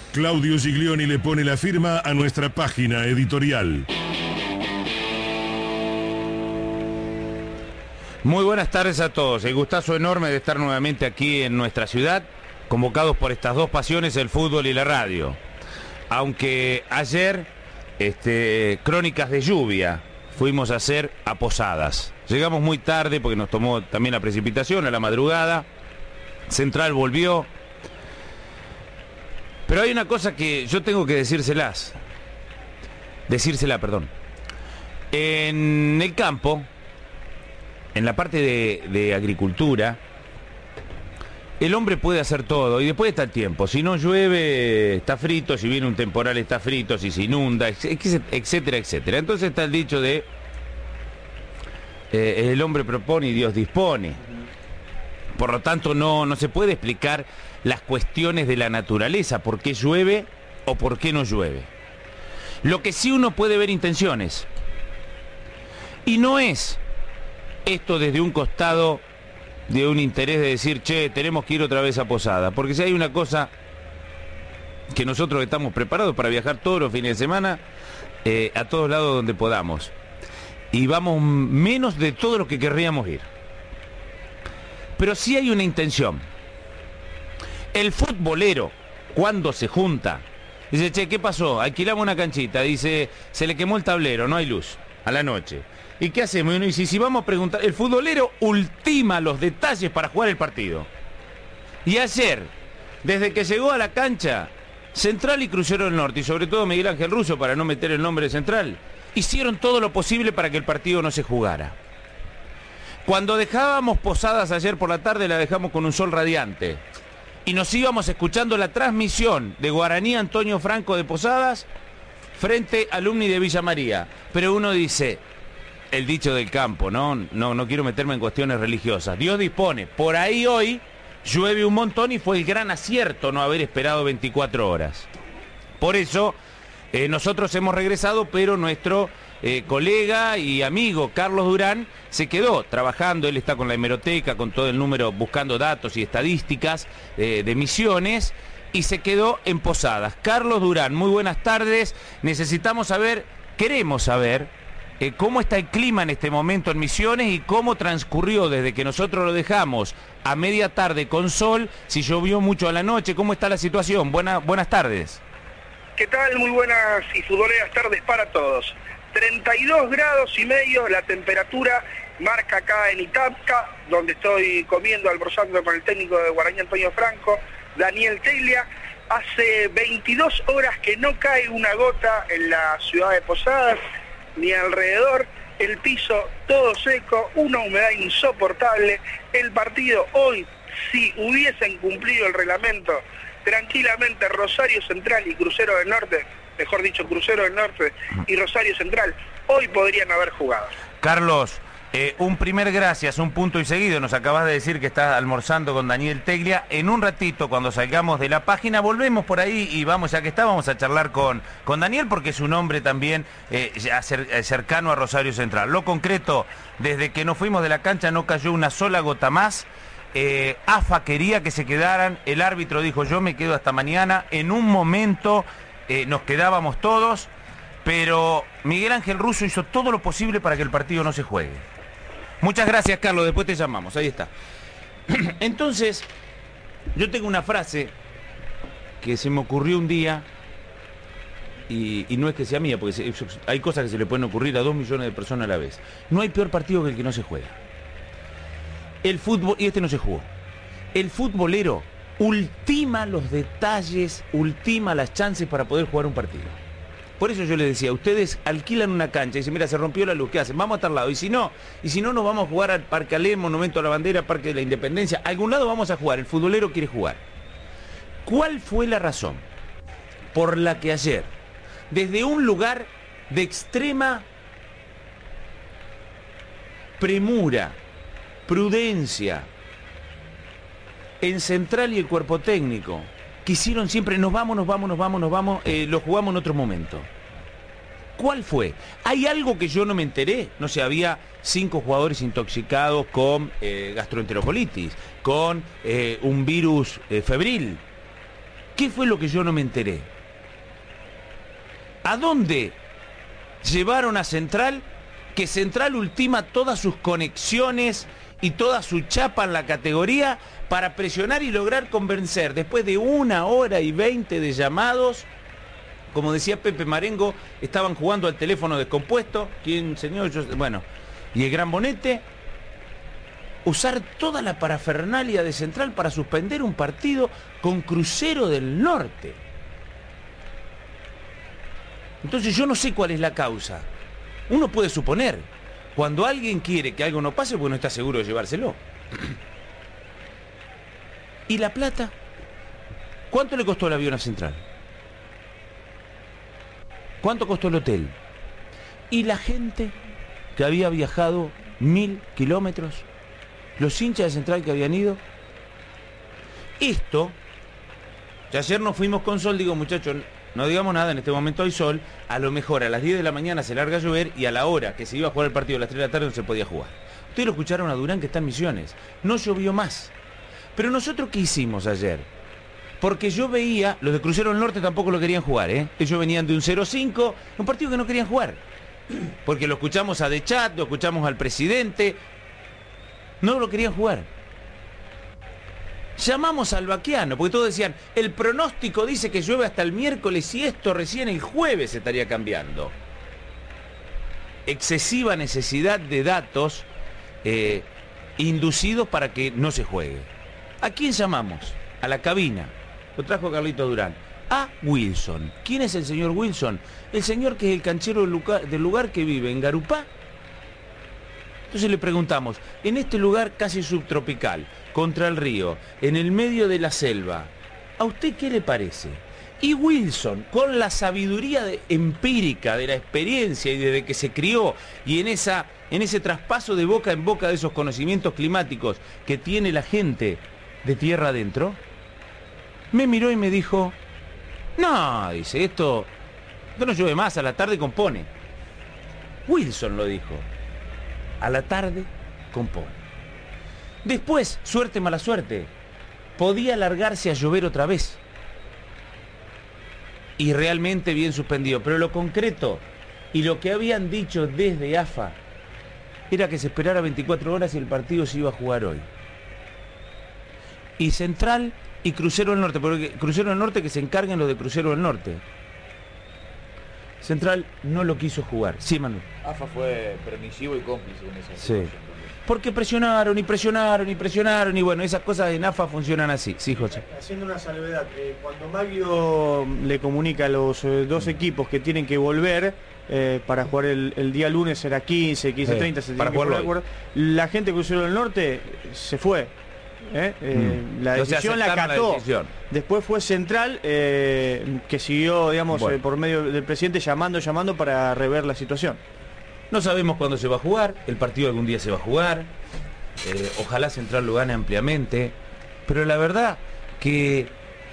Claudio Giglioni le pone la firma a nuestra página editorial. Muy buenas tardes a todos. El gustazo enorme de estar nuevamente aquí en nuestra ciudad, convocados por estas dos pasiones, el fútbol y la radio. Aunque ayer, crónicas de lluvia, fuimos a hacer a Posadas. Llegamos muy tarde porque nos tomó también la precipitación a la madrugada. Central volvió. Pero hay una cosa que yo tengo que decírsela, perdón. En el campo, en la parte de agricultura, el hombre puede hacer todo y después está el tiempo. Si no llueve, está frito. Si viene un temporal, está frito. Si se inunda, etcétera, etcétera. Entonces está el dicho de el hombre propone y Dios dispone. Por lo tanto, no se puede explicar las cuestiones de la naturaleza, por qué llueve o por qué no llueve. Lo que sí uno puede ver intenciones. Y no es esto desde un costado de un interés de decir, che, tenemos que ir otra vez a Posada. Porque si hay una cosa que nosotros estamos preparados para viajar todos los fines de semana a todos lados donde podamos. Y vamos menos de todo lo que querríamos ir. Pero sí hay una intención. El futbolero, cuando se junta, dice, che, ¿qué pasó? Alquilamos una canchita, dice, se le quemó el tablero, no hay luz, a la noche. ¿Y qué hacemos? Y uno dice, si vamos a preguntar, el futbolero ultima los detalles para jugar el partido. Y ayer, desde que llegó a la cancha, Central y Crucero del Norte, y sobre todo Miguel Ángel Russo, para no meter el nombre de Central, hicieron todo lo posible para que el partido no se jugara. Cuando dejábamos Posadas ayer por la tarde, la dejamos con un sol radiante. Y nos íbamos escuchando la transmisión de Guaraní Antonio Franco de Posadas frente al Alumni de Villa María. Pero uno dice, el dicho del campo, no quiero meterme en cuestiones religiosas. Dios dispone. Por ahí hoy llueve un montón y fue el gran acierto no haber esperado 24 horas. Por eso nosotros hemos regresado, pero nuestro colega y amigo Carlos Durán se quedó trabajando. Él está con la hemeroteca, con todo el número, buscando datos y estadísticas de Misiones, y se quedó en Posadas. Carlos Durán, muy buenas tardes. Queremos saber cómo está el clima en este momento en Misiones y cómo transcurrió desde que nosotros lo dejamos a media tarde con sol, si llovió mucho a la noche, cómo está la situación. Buenas tardes. ¿Qué tal? Muy buenas y futboleras tardes para todos. 32 grados y medio la temperatura marca acá en Itapca, donde estoy comiendo, almorzando con el técnico de Guaraní Antonio Franco, Daniel Teglia. Hace 22 horas que no cae una gota en la ciudad de Posadas, ni alrededor, el piso todo seco, una humedad insoportable. El partido hoy, si hubiesen cumplido el reglamento, tranquilamente Rosario Central y Crucero del Norte, mejor dicho, Crucero del Norte y Rosario Central, hoy podrían haber jugado. Carlos, un primer gracias, un punto y seguido. Nos acabas de decir que estás almorzando con Daniel Teglia. En un ratito, cuando salgamos de la página, volvemos por ahí y vamos, ya que vamos a charlar con Daniel, porque es un hombre también cercano a Rosario Central. Lo concreto, desde que nos fuimos de la cancha no cayó una sola gota más. AFA quería que se quedaran, el árbitro dijo, yo me quedo hasta mañana. En un momento nos quedábamos todos, pero Miguel Ángel Russo hizo todo lo posible para que el partido no se juegue. Muchas gracias, Carlos, después te llamamos, ahí está. Entonces, yo tengo una frase que se me ocurrió un día, y no es que sea mía, porque hay cosas que se le pueden ocurrir a 2 millones de personas a la vez. No hay peor partido que el que no se juega. El fútbol, y este no se jugó, el futbolero ultima los detalles, ultima las chances para poder jugar un partido. Por eso yo les decía, ustedes alquilan una cancha y dicen, mira, se rompió la luz, ¿qué hacen? Vamos a tal lado. Y si no nos vamos a jugar al Parque Alem, Monumento a la Bandera, Parque de la Independencia. A algún lado vamos a jugar, el futbolero quiere jugar. ¿Cuál fue la razón por la que ayer, desde un lugar de extrema premura, prudencia, en Central y el cuerpo técnico, quisieron siempre, nos vamos, lo jugamos en otro momento? ¿Cuál fue? ¿Hay algo que yo no me enteré? No sé, había 5 jugadores intoxicados con gastroenterocolitis, con un virus febril. ¿Qué fue lo que yo no me enteré? ¿A dónde llevaron a Central? Que Central ultima todas sus conexiones y toda su chapa en la categoría para presionar y lograr convencer, después de 1 hora y 20 de llamados. Como decía Pepe Marengo, estaban jugando al teléfono descompuesto. ¿Quién, señor? Bueno, y el Gran Bonete. Usar toda la parafernalia de Central para suspender un partido con Crucero del Norte. Entonces yo no sé cuál es la causa. Uno puede suponer, cuando alguien quiere que algo no pase, pues no está seguro de llevárselo. ¿Y la plata? ¿Cuánto le costó el avión a Central? ¿Cuánto costó el hotel? ¿Y la gente que había viajado 1000 kilómetros? ¿Los hinchas de Central que habían ido? Esto, ya ayer nos fuimos con sol, digo, muchachos, no digamos nada, en este momento hay sol, a lo mejor a las 10 de la mañana se larga a llover y a la hora que se iba a jugar el partido a las 3 de la tarde no se podía jugar. Ustedes lo escucharon a Durán que está en Misiones, no llovió más. Pero nosotros, ¿qué hicimos ayer? Porque yo veía, los de Crucero del Norte tampoco lo querían jugar, ¿eh? Ellos venían de un 0-5, un partido que no querían jugar. Porque lo escuchamos a De Chat, lo escuchamos al presidente, no lo querían jugar. Llamamos al Baquiano, porque todos decían, el pronóstico dice que llueve hasta el miércoles y esto recién el jueves se estaría cambiando. Excesiva necesidad de datos inducidos para que no se juegue. ¿A quién llamamos? A la cabina. Lo trajo Carlito Durán. A Wilson. ¿Quién es el señor Wilson? El señor que es el canchero del lugar que vive en Garupá. Entonces le preguntamos, en este lugar casi subtropical, contra el río, en el medio de la selva, ¿a usted qué le parece? Y Wilson, con la sabiduría empírica de la experiencia y desde que se crió, y en ese traspaso de boca en boca de esos conocimientos climáticos que tiene la gente de tierra adentro, me miró y me dijo, no, dice, esto no llueve más, a la tarde compone. Wilson lo dijo. A la tarde compone. Después, suerte mala suerte, podía largarse a llover otra vez. Y realmente bien suspendido. Pero lo concreto y lo que habían dicho desde AFA era que se esperara 24 horas y el partido se iba a jugar hoy. Y Central y Crucero del Norte, porque Crucero del Norte que se encarguen los de Crucero del Norte. Central no lo quiso jugar. Sí, Manuel. AFA fue permisivo y cómplice en esa situación. Sí. Porque presionaron y bueno, esas cosas en AFA funcionan así. Sí, José. Haciendo una salvedad, cuando Maglio le comunica a los dos equipos que tienen que volver para jugar el día lunes, será 15:30, se tiene que poner de acuerdo. La gente de Crucero del Norte se fue. La decisión la acató. Después fue Central que siguió, digamos, bueno, por medio del presidente llamando para rever la situación. No sabemos cuándo se va a jugar, el partido algún día se va a jugar, ojalá Central lo gane ampliamente, pero la verdad que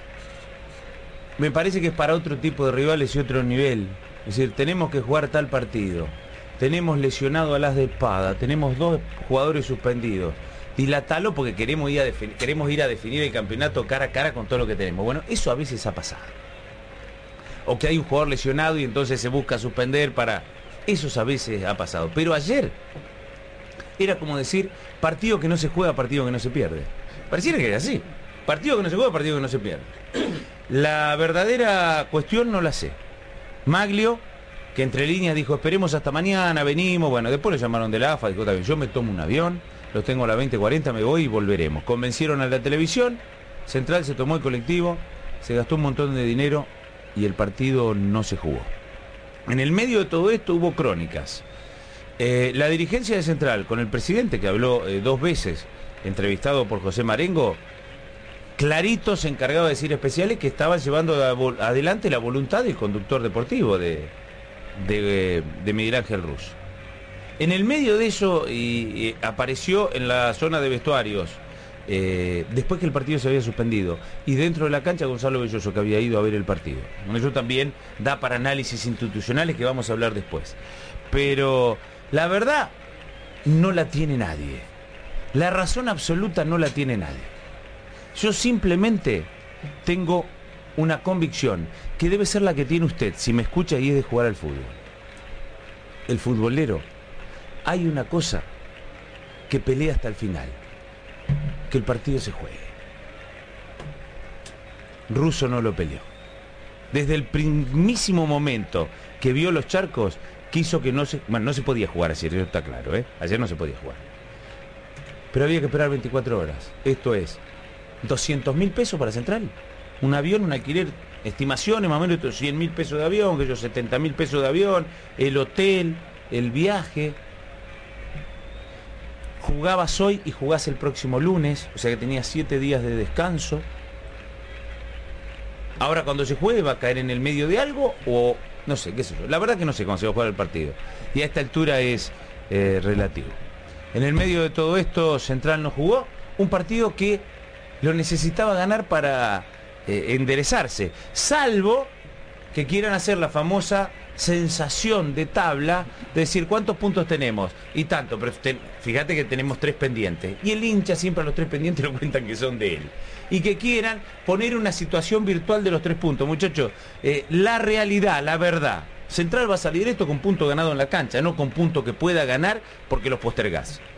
me parece que es para otro tipo de rivales y otro nivel. Es decir, tenemos que jugar tal partido, tenemos lesionado a Las de Espada, tenemos 2 jugadores suspendidos. Dilatalo porque queremos ir a definir el campeonato cara a cara con todo lo que tenemos. Bueno, eso a veces ha pasado. O que hay un jugador lesionado y entonces se busca suspender para... Eso a veces ha pasado. Pero ayer era como decir, partido que no se juega, partido que no se pierde. Pareciera que era así. Partido que no se juega, partido que no se pierde. La verdadera cuestión no la sé. Maglio, que entre líneas dijo, esperemos hasta mañana, venimos. Bueno, después le llamaron de la AFA, dijo, también, yo me tomo un avión, los tengo a las 20:40, me voy y volveremos. Convencieron a la televisión, Central se tomó el colectivo, se gastó un montón de dinero y el partido no se jugó. En el medio de todo esto hubo crónicas. La dirigencia de Central, con el presidente que habló 2 veces, entrevistado por José Marengo, clarito se encargaba de decir especiales que estaban llevando adelante la voluntad del conductor deportivo de Miguel Ángel Ruz. En el medio de eso apareció en la zona de vestuarios, después que el partido se había suspendido, y dentro de la cancha Gonzalo Belloso, que había ido a ver el partido. Eso también da para análisis institucionales que vamos a hablar después. Pero la verdad no la tiene nadie. La razón absoluta no la tiene nadie. Yo simplemente tengo una convicción que debe ser la que tiene usted, si me escucha y es de jugar al fútbol. El futbolero, hay una cosa que pelea hasta el final, que el partido se juegue. Russo no lo peleó. Desde el primísimo momento que vio los charcos, quiso que no se podía jugar así, eso está claro, ¿eh? Ayer no se podía jugar. Pero había que esperar 24 horas. Esto es 200.000 pesos para Central. Un avión, un alquiler, estimaciones más o menos 100.000 pesos de avión, que yo 70.000 pesos de avión, el hotel, el viaje. Jugabas hoy y jugás el próximo lunes, o sea que tenías 7 días de descanso. Ahora cuando se juegue va a caer en el medio de algo o no sé, qué sé yo. La verdad que no sé cómo se va a jugar el partido. Y a esta altura es relativo. En el medio de todo esto, Central no jugó. Un partido que lo necesitaba ganar para enderezarse. Salvo que quieran hacer la famosa sensación de tabla, de decir cuántos puntos tenemos y tanto, pero fíjate que tenemos 3 pendientes y el hincha siempre a los 3 pendientes lo cuentan que son de él y que quieran poner una situación virtual de los 3 puntos. Muchachos, la realidad, la verdad, Central va a salir esto con punto ganado en la cancha, no con punto que pueda ganar porque los postergás.